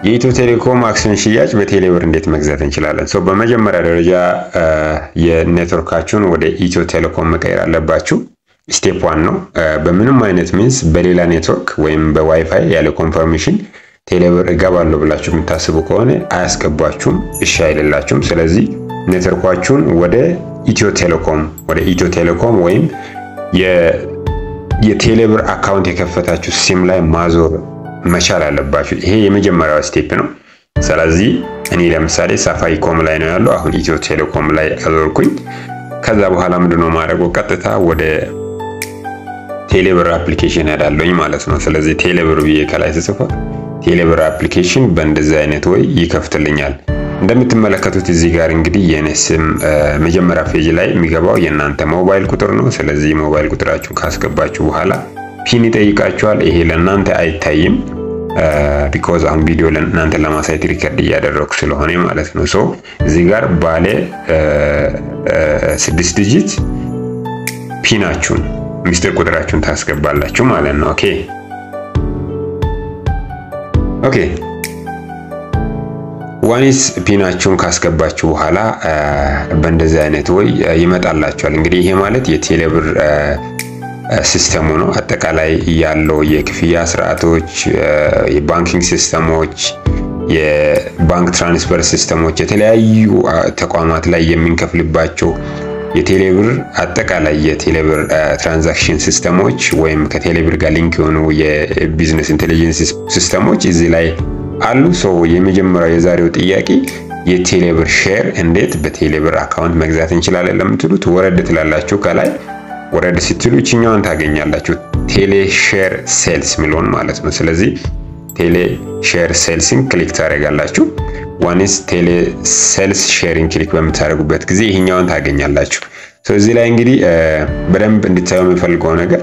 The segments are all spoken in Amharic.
የኢትዮ ቴሌኮም አክሲዮን ሽያጭ በቴሌብር እንዴት መግዛት እንችላለን? በመጀመሪያ ደረጃ የኔትወርካችሁን ወደ ኢትዮ ቴሌኮም መቀየር አለባችሁ። ስቴፕ 1 ነው። በምንም አይነት ሚንስ በሌላ ኔትወርክ ወይም በዋይፋይ ያለ ኮንፈርሜሽን ቴሌብር እገባለሁ ብላችሁ የምታስቡ ከሆነ አያስገባችሁም፣ እሺ አይደላችሁም። ስለዚህ ኔትወርካችሁን ወደ ኢትዮ ቴሌኮም ወይም የቴሌብር አካውንት የከፈታችሁ ሲም ላይ ማዞር መቻል አለባችሁ። ይሄ የመጀመሪያው ስቴፕ ነው። ስለዚህ እኔ ለምሳሌ ሳፋሪኮም ላይ ነው ያለው፣ አሁን ኢትዮ ቴሌኮም ላይ አዞርኩኝ። ከዛ በኋላ ምንድነው ማድረገው? ቀጥታ ወደ ቴሌብር አፕሊኬሽን ሄዳለሁኝ ማለት ነው። ስለዚህ ቴሌብር ብዬ ከላይ ተጽፎ ቴሌብር አፕሊኬሽን በእንደዚህ አይነት ወይ ይከፍትልኛል። እንደምትመለከቱት እዚህ ጋር እንግዲህ የኔ ስም መጀመሪያ ፔጅ ላይ የሚገባው የናንተ ሞባይል ቁጥር ነው። ስለዚህ ሞባይል ቁጥራችሁን ካስገባችሁ በኋላ ፒን ይጠይቃችኋል። ይሄ ለናንተ አይታይም ቢኮዝ አሁን ቪዲዮ ለናንተ ለማሳየት ሪከርድ እያደረኩ ስለሆነ ማለት ነው። እዚህ ጋር ባለ 6 ዲጂት ፒናችሁን ሚስጥር ቁጥራችሁን ታስገባላችሁ ማለት ነው። ኦኬ ዋንስ ፒናችሁን ካስገባችሁ በኋላ በእንደዚህ አይነት ወይ ይመጣላችኋል። እንግዲህ ይሄ ማለት የቴሌብር ሲስተሙ ነው። አጠቃላይ ያለው የክፍያ ስርዓቶች፣ የባንኪንግ ሲስተሞች፣ የባንክ ትራንስፈር ሲስተሞች፣ የተለያዩ ተቋማት ላይ የምንከፍልባቸው የቴሌብር አጠቃላይ የቴሌብር ትራንዛክሽን ሲስተሞች ወይም ከቴሌብር ጋር ሊንክ የሆኑ የቢዝነስ ኢንተለጀንስ ሲስተሞች እዚህ ላይ አሉ። የመጀመሪያው የዛሬው ጥያቄ የቴሌብር ሼር እንዴት በቴሌብር አካውንት መግዛት እንችላለን ለምትሉት ወረድ ትላላችሁ። ከላይ ወረድ ስትሉ እኛውን ታገኛላችሁ ቴሌ ሼር ሴልስ ሚሊዮን ማለት ነው። ስለዚህ ቴሌ ሼር ሴልስን ክሊክ ታደርጋላችሁ። ዋንስ ቴሌ ሴልስ ሼሪንግ ክሊክ በምታደርጉበት ጊዜ ይሄኛውን ታገኛላችሁ። እዚህ ላይ እንግዲህ በደንብ እንድታዩ የምፈልገው ነገር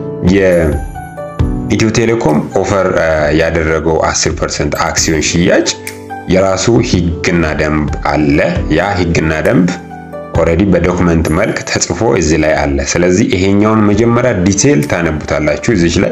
የኢትዮ ቴሌኮም ኦፈር ያደረገው 10% አክሲዮን ሽያጭ የራሱ ህግና ደንብ አለ። ያ ህግና ደንብ ኦሬዲ በዶክመንት መልክ ተጽፎ እዚህ ላይ አለ። ስለዚህ ይሄኛውን መጀመሪያ ዲቴል ታነቡታላችሁ። እዚህ ላይ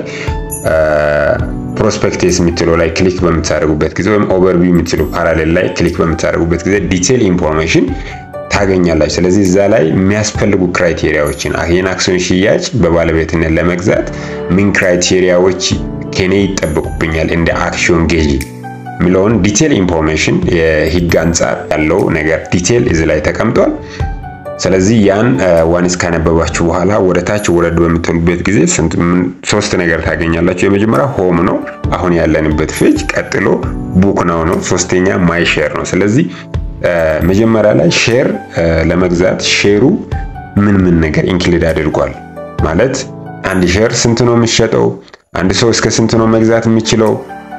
ፕሮስፔክተስ የምትለው ላይ ክሊክ በምታደርጉበት ጊዜ ወይም ኦቨርቪው የምትለው ፓራሌል ላይ ክሊክ በምታደርጉበት ጊዜ ዲቴል ኢንፎርሜሽን ታገኛላችሁ። ስለዚህ እዛ ላይ የሚያስፈልጉ ክራይቴሪያዎችን ይሄን አክሲዮን ሽያጭ በባለቤትነት ለመግዛት ምን ክራይቴሪያዎች ከኔ ይጠበቁብኛል እንደ አክሲዮን ገዢ ሚሊዮን ዲቴል ኢንፎርሜሽን የህግ አንፃር ያለው ነገር ዲቴል እዚህ ላይ ተቀምጧል። ስለዚህ ያን ዋንስ ካነበባችሁ በኋላ ወደታች ወረድ በምትሉበት ጊዜ 3 ነገር ታገኛላችሁ። የመጀመሪያው ሆም ነው፣ አሁን ያለንበት ፔጅ። ቀጥሎ ቡክ ነው፣ ሶስተኛ ማይ ሼር ነው። ስለዚህ መጀመሪያ ላይ ሼር ለመግዛት ሼሩ ምን ነገር ኢንክሉድ አድርጓል ማለት አንድ ሼር ስንት ነው የሚሸጠው፣ አንድ ሰው እስከ ስንት ነው መግዛት የሚችለው፣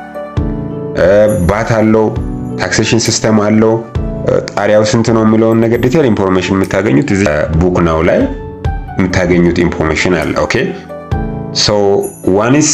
ባት አለው፣ ታክሴሽን ሲስተም አለው፣ ጣሪያው ስንት ነው የሚለውን ነገር ዲቴል ኢንፎርሜሽን የምታገኙት እዚህ ቡክ ናው ላይ የምታገኙት ኢንፎርሜሽን አለ። ኦኬ ዋንስ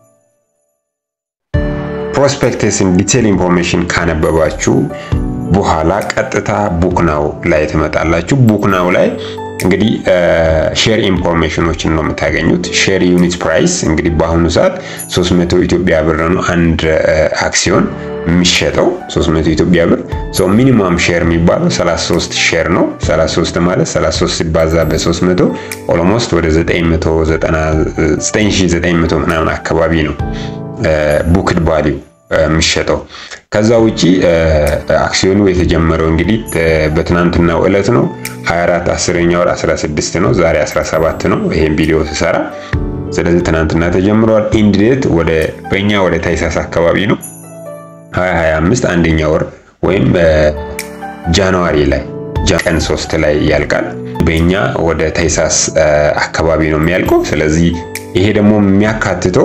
ፕሮስፔክተስን ዲቴል ኢንፎርሜሽን ካነበባችሁ በኋላ ቀጥታ ቡክ ናው ላይ ትመጣላችሁ። ቡክ ናው ላይ እንግዲህ ሼር ኢንፎርሜሽኖችን ነው የምታገኙት። ሼር ዩኒት ፕራይስ እንግዲህ በአሁኑ ሰዓት 300 ኢትዮጵያ ብር ነው አንድ አክሲዮን የሚሸጠው 300 ኢትዮጵያ ብር። ሚኒመም ሼር የሚባለው 33 ሼር ነው። 33 ማለት 33 ሲባዛ በ300 ኦልሞስት ወደ 9900 ምናምን አካባቢ ነው ቡክድ ቫልዩ የሚሸጠው። ከዛ ውጪ አክሲዮኑ የተጀመረው እንግዲህ በትናንትናው ዕለት ነው 24/10 ወር 16 ነው። ዛሬ 17 ነው ይሄን ቪዲዮ ተሰራ። ስለዚህ ትናንትና ተጀምሯል። ኢንድ ዴት በእኛ ወደ ታይሳስ አካባቢ ነው 2025 አንደኛ ወር ወይም ጃንዋሪ ላይ ቀን 3 ላይ ያልቃል። በእኛ ወደ ታይሳስ አካባቢ ነው የሚያልቀው። ስለዚህ ይሄ ደግሞ የሚያካትተው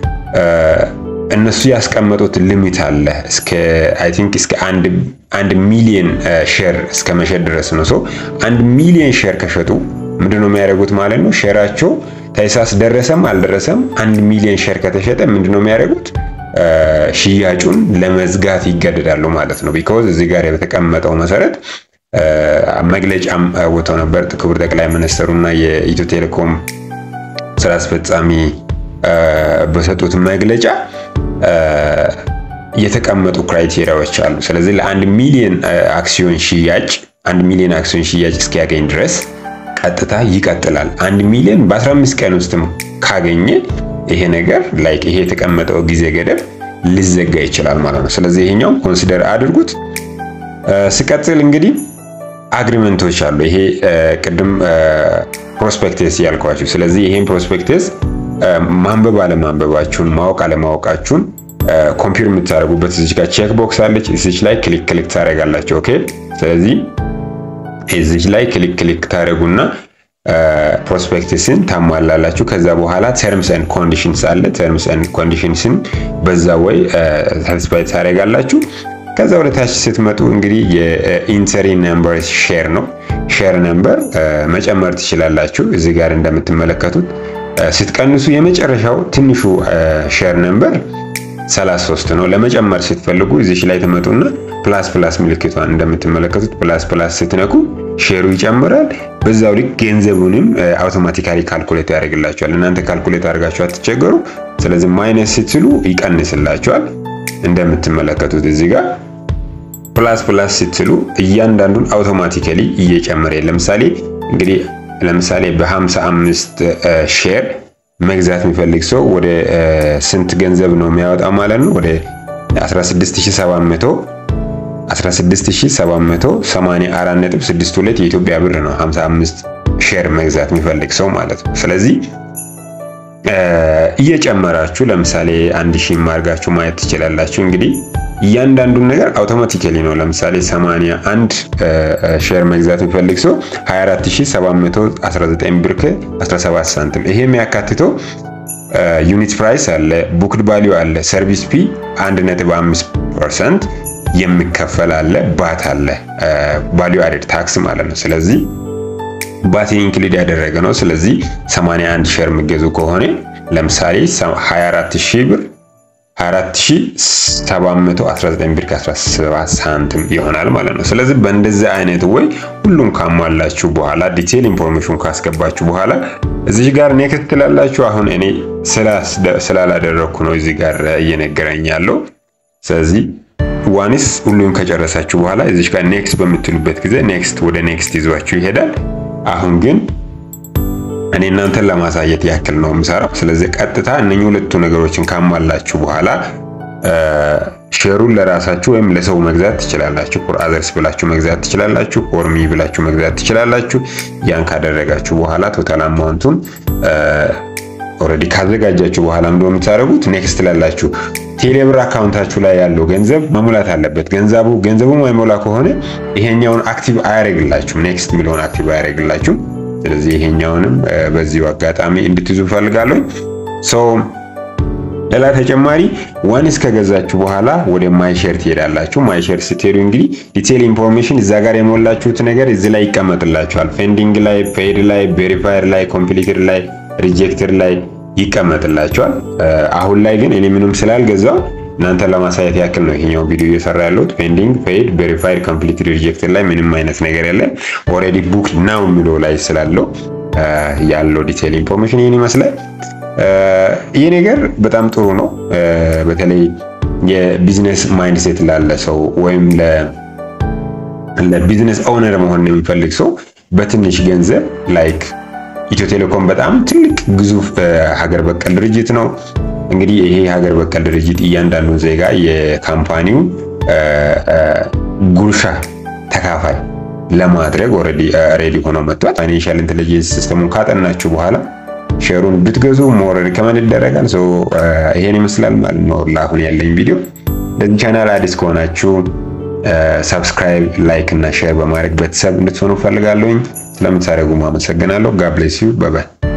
እነሱ ያስቀመጡት ሊሚት አለ እስከ አይ ቲንክ እስከ 1 ሚሊዮን ሼር እስከ መሸጥ ድረስ ነው። 1 ሚሊዮን ሼር ከሸጡ ምንድነው የሚያደርጉት ማለት ነው? ሼራቸው ታይሳስ ደረሰም አልደረሰም 1 ሚሊዮን ሼር ከተሸጠ ምንድነው የሚያደርጉት? ሽያጩን ለመዝጋት ይገደዳሉ ማለት ነው። ቢኮዝ እዚህ ጋር የተቀመጠው መሰረት መግለጫም ወጥቶ ነበር። ክቡር ጠቅላይ ሚኒስትሩና የኢትዮ ቴሌኮም ስራ አስፈጻሚ በሰጡት መግለጫ የተቀመጡ ክራይቴሪያዎች አሉ። ስለዚህ ለ1 ሚሊዮን አክሲዮን ሽያጭ 1 ሚሊዮን አክሲዮን ሽያጭ እስኪያገኝ ድረስ ቀጥታ ይቀጥላል። 1 ሚሊዮን በ15 ቀን ውስጥም ካገኘ ይሄ ነገር ላይክ ይሄ የተቀመጠው ጊዜ ገደብ ሊዘጋ ይችላል ማለት ነው። ስለዚህ ይሄኛው ኮንሲደር አድርጉት። ሲቀጥል እንግዲህ አግሪመንቶች አሉ። ይሄ ቅድም ፕሮስፔክተስ ያልኳችሁ። ስለዚህ ይሄን ፕሮስፔክተስ ማንበብ አለማንበባችሁን ማወቅ አለማወቃችሁን ኮምፒውተር የምታደርጉበት እዚህ ጋር ቼክ ቦክስ አለች። እዚህ ላይ ክሊክ ታደርጋላችሁ። ኦኬ። ስለዚህ እዚህ ላይ ክሊክ ታደርጉና ፕሮስፔክተስን ታሟላላችሁ። ከዛ በኋላ ተርምስ ኤንድ ኮንዲሽንስ አለ። ተርምስ ኤንድ ኮንዲሽንስን በዛ ወይ ሳቲስፋይ ታደርጋላችሁ። ከዛ ወደ ታች ስትመጡ እንግዲህ የኢንተሪ ነምበር ሼር ነው። ሼር ነምበር መጨመር ትችላላችሁ። እዚህ ጋር እንደምትመለከቱት ስትቀንሱ የመጨረሻው ትንሹ ሼር ነምበር 33 ነው። ለመጨመር ስትፈልጉ እዚህ ላይ ተመጡና ፕላስ ምልክቷን እንደምትመለከቱት ፕላስ ስትነኩ ሼሩ ይጨምራል። በዛው ልክ ገንዘቡንም አውቶማቲካሊ ካልኩሌት ያደርግላችኋል። እናንተ ካልኩሌት አድርጋችሁ አትቸገሩ። ስለዚህ ማይነስ ስትሉ ይቀንስላችኋል። እንደምትመለከቱት እዚህ ጋር ፕላስ ስትሉ እያንዳንዱን አውቶማቲካሊ እየጨመረ ለምሳሌ በ55 ሼር መግዛት የሚፈልግ ሰው ወደ ስንት ገንዘብ ነው የሚያወጣው ማለት ነው? ወደ 16784.62 የኢትዮጵያ ብር ነው 55 ሼር መግዛት የሚፈልግ ሰው ማለት ነው። ስለዚህ እየጨመራችሁ ለምሳሌ 1000 ማርጋችሁ ማየት ትችላላችሁ። እንግዲህ እያንዳንዱን ነገር አውቶማቲካሊ ነው። ለምሳሌ 81 ሼር መግዛት የሚፈልግ ሰው 24719 ብር ከ17 ሳንቲም። ይሄ የሚያካትተው ዩኒት ፕራይስ አለ፣ ቡክድ ቫልዩ አለ፣ ሰርቪስ ፊ 1.5% የሚከፈል አለ፣ ባት አለ፣ ቫልዩ አድድ ታክስ ማለት ነው። ስለዚህ ባት ኢንክሉድ ያደረገ ነው። ስለዚህ 81 ሼር የሚገዙ ከሆነ ለምሳሌ 24000 ብር 24719 ብር ከ17 ሳንቲም ይሆናል ማለት ነው። ስለዚህ በእንደዚህ አይነት ወይ ሁሉም ካሟላችሁ በኋላ ዲቴል ኢንፎርሜሽን ካስገባችሁ በኋላ እዚህ ጋር ኔክስት ትላላችሁ። አሁን እኔ ስላላደረኩ ነው እዚህ ጋር እየነገረኝ ያለው። ስለዚህ ዋንስ ሁሉም ከጨረሳችሁ በኋላ እዚህ ጋር ኔክስት በምትሉበት ጊዜ ኔክስት ወደ ኔክስት ይዟችሁ ይሄዳል። አሁን ግን እኔ እናንተን ለማሳየት ያክል ነው የምሰራው። ስለዚህ ቀጥታ እነኚህ ሁለቱ ነገሮችን ካሟላችሁ በኋላ ሼሩን ለራሳችሁ ወይም ለሰው መግዛት ትችላላችሁ። ፎር አዘርስ ብላችሁ መግዛት ትችላላችሁ። ፎር ሚ ብላችሁ መግዛት ትችላላችሁ። ያን ካደረጋችሁ በኋላ ቶታል አማውንቱን ኦሬዲ ካዘጋጃችሁ በኋላ እንደው የምታደርጉት ኔክስት ላላችሁ ቴሌብር አካውንታችሁ ላይ ያለው ገንዘብ መሙላት አለበት። ገንዘቡ ማይሞላ ከሆነ ይሄኛውን አክቲቭ አያደርግላችሁም። ኔክስት ሚሊዮን አክቲቭ አያደርግላችሁም። ስለዚህ ይሄኛውንም በዚሁ አጋጣሚ እንድትይዙ ፈልጋለሁ። ሌላ ተጨማሪ ዋንስ ከገዛችሁ በኋላ ወደ ማይ ሼር ትሄዳላችሁ። ማይ ሼር ስትሄዱ እንግዲህ ዲቴል ኢንፎርሜሽን እዛ ጋር የሞላችሁት ነገር እዚህ ላይ ይቀመጥላችኋል። ፔንዲንግ ላይ፣ ፔይድ ላይ፣ ቬሪፋይድ ላይ፣ ኮምፕሊትድ ላይ፣ ሪጀክትድ ላይ ይቀመጥላችኋል። አሁን ላይ ግን እኔ ምንም ስላልገዛው እናንተ ለማሳየት ያክል ነው ይሄኛው ቪዲዮ እየሰራ ያለሁት። ፔንዲንግ፣ ፔይድ፣ ቬሪፋይድ፣ ኮምፕሊትድ፣ ሪጀክትድ ላይ ምንም አይነት ነገር የለም። ኦሬዲ ቡክ ናው የሚለው ላይ ስላለው ያለው ዲቴል ኢንፎርሜሽን ይሄን ይመስላል። ይሄ ነገር በጣም ጥሩ ነው። በተለይ የቢዝነስ ማይንድሴት ላለ ሰው ወይም ለቢዝነስ ኦነር መሆን የሚፈልግ ሰው በትንሽ ገንዘብ ላይክ ኢትዮ ቴሌኮም በጣም ትልቅ ግዙፍ ሀገር በቀል ድርጅት ነው። እንግዲህ ይሄ ሀገር በቀል ድርጅት እያንዳንዱ ዜጋ የካምፓኒው ጉርሻ ተካፋይ ለማድረግ ኦሬዲ ሬዲ ሆኖ መጥቷል። ፋይናንሻል ኢንተለጀንስ ሲስተሙን ካጠናችሁ በኋላ ሼሩን ብትገዙ ሞር ሪከመንድ ይደረጋል። ይሄን ይመስላል ማለት ነው ለአሁን ያለኝ ቪዲዮ። ለዚህ ቻናል አዲስ ከሆናችሁ ሰብስክራይብ፣ ላይክ እና ሼር በማድረግ ቤተሰብ እንድትሆኑ ፈልጋለሁኝ። ስለምታደርጉ አመሰግናለሁ። ጋድ ብሌስ ዩ። ባይ ባይ።